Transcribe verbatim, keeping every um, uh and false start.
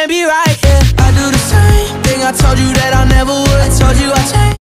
be right, yeah. I do the same thing I told you that I never would. I told you I changed.